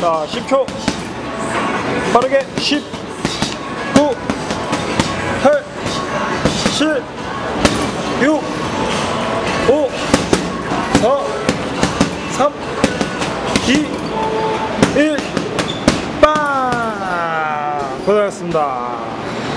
자, 10초. 빠르게. 10, 9, 8, 7, 6, 5, 4, 3, 2, 1. 빵! 고생하셨습니다.